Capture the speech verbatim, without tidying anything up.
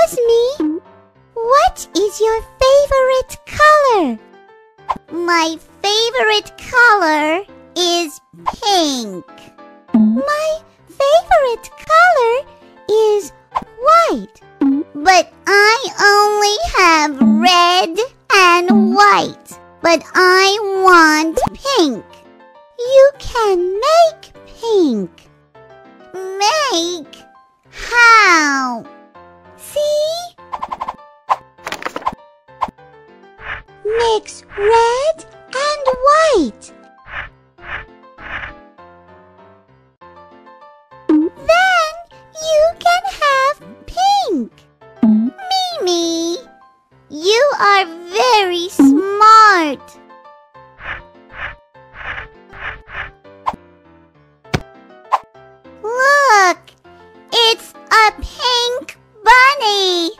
Excuse me, what is your favorite color? My favorite color is pink. My favorite color is white. But I only have red and white. But I want pink. You can make pink. Make? How? See? Mix red and white. Then you can have pink. Mimi, you are very smart. Look, it's a pink bunny.